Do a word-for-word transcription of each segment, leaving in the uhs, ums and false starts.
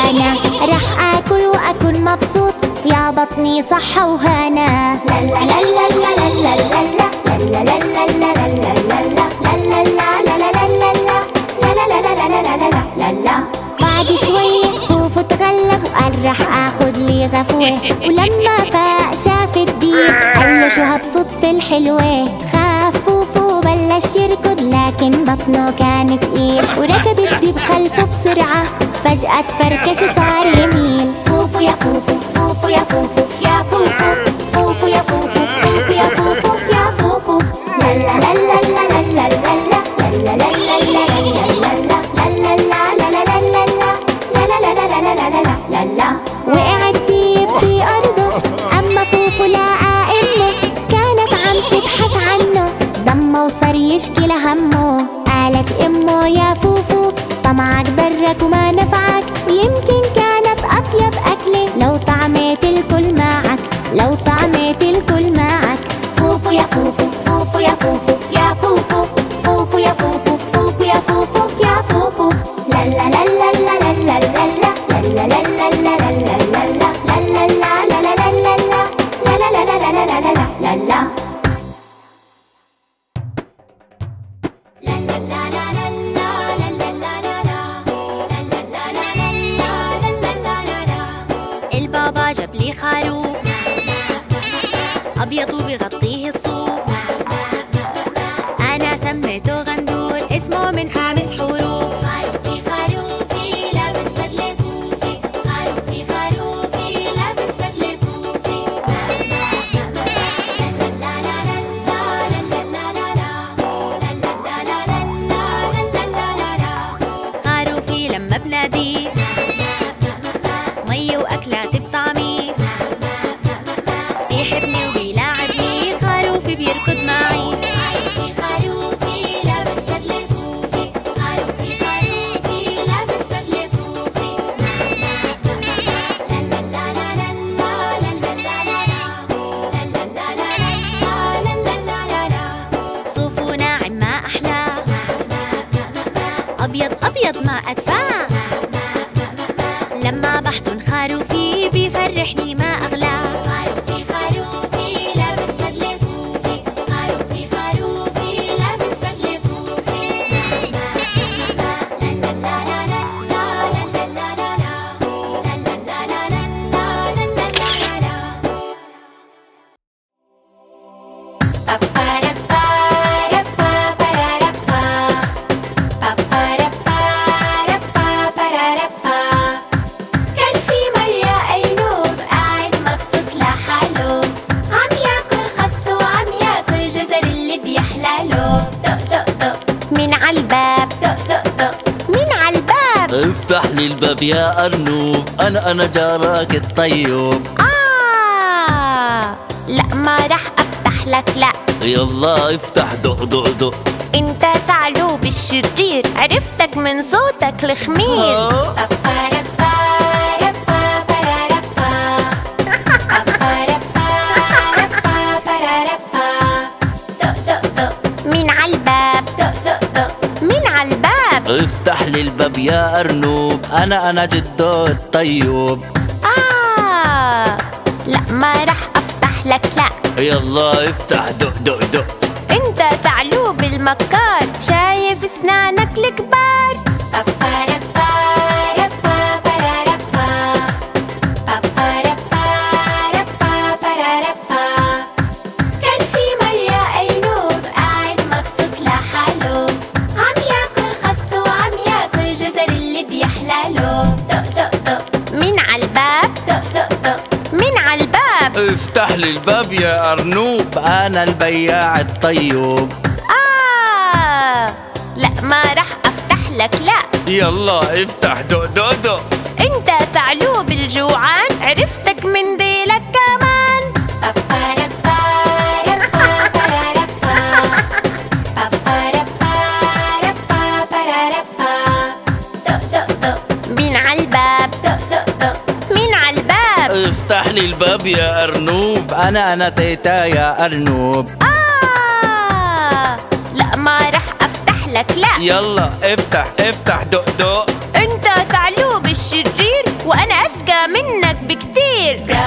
وأنا رح آكل وأكون مبسوط يا بطني صحة وهنا. لا لا لا لا لا لا لا لا لا لا لا لا لا بعد شوي فوفو تغلب وقال رح اخد لي غفوة، ولما فاق شاف الديب قال له شو هالصدفة الحلوة. خاف فوفو وبلش يركض لكن بطنه كان تقيل، وركض الديب خلفه بسرعة فجأة تفركش وصار يميل. فوفو يا فوفو فوفو يا فوفو يا فوفو فوفو يا فوفو فوفو يا فوفو يا فوفو. لا لا لا لا لا لا لا لا لا لا وقع الديب في أرضه، أما فوفو لقى أمه كانت عم تبحث عنه. ضمه وصار يشكي لهمه، قالت أمه يا فوفو طمعك برك وما نفعك، يمكن كانت أطيب أكلة لو طعمت الكل معك، لو طعمت الكل معك. فوفو يا فوفو فوفو يا فوفو يا فوفو فوفو يا فوفو فوفو يا فوفو يا فوفو. لا لا لا لا لا لا لا لا لا لا لا البابا جاب لي خروف أبيض وبيغطيه الصوف، أنا سميته غندور اسمه من خمس حروف. خروفي خروفي لابس بدلة صوفي، خروفي خروفي لابس بدلة صوفي. خروفي لما بناديه مي وأكلات بطعمي، بيحبني وبيلاعبني، خروفي بيركض معي. خروفي خروفي لابس بدلة صوفي، خروفي خروفي لابس بدلة صوفي. صوفه ناعم ما أحلاه، أبيض أبيض ما أدفاه، لما بحضن خروفي بيفرحني ما أغلاه. خروفي خروفي لابس بدلة صوفي، خروفي خروفي لابس بدلة صوفي. افتح لي الباب يا أرنوب، أنا أنا جارك الطيب. آه لا ما رح أفتح لك لا. يلا افتح دق دق دق. انت ثعلوب الشرير، عرفتك من صوتك الخمير. مين عالباب؟ دق دق دق. مين عالباب؟ افتح لي الباب يا أرنوب، أنا أنا جدو الطيب. آه لا ما رح أفتح لك لا. يلا افتح دق دق دق. انت ثعلوب المكار، شايف اسنانك الكبار. كان في مرة أرنوب قاعد مبسوط لحاله، عم ياكل خس وعم ياكل جزر اللي بيحلاله. دق دق دق. مين عالباب؟ دق دق دق. مين عالباب؟ افتح لي الباب يا أرنوب، أنا البياع الطيب. آه لا ما رح أفتح لك لا. يلا افتح دق دق دق. انت ثعلوب الجوعان، عرفتك من ديلك كمان. دق دق دق. مين عالباب؟ دق دق دق. مين عالباب؟ افتح لي الباب يا أرنوب، أنا أنا تيتا يا أرنوب. آه لا ما رح أفتح لك لا. يلا افتح افتح دق دق. انت ثعلوب الشرير،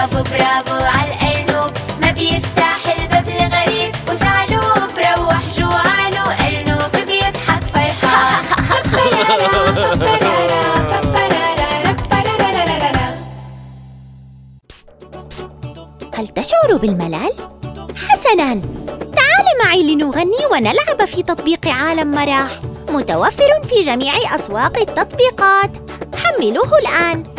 برافو برافو عالأرنوب، ما بيفتح الباب الغريب، وثعلوب روح جوعان وأرنوب بيضحك فرحان. هل تشعر بالملل؟ حسناً، تعال معي لنغني ونلعب في تطبيق عالم مرح، متوفر في جميع أسواق التطبيقات. حملوه الآن.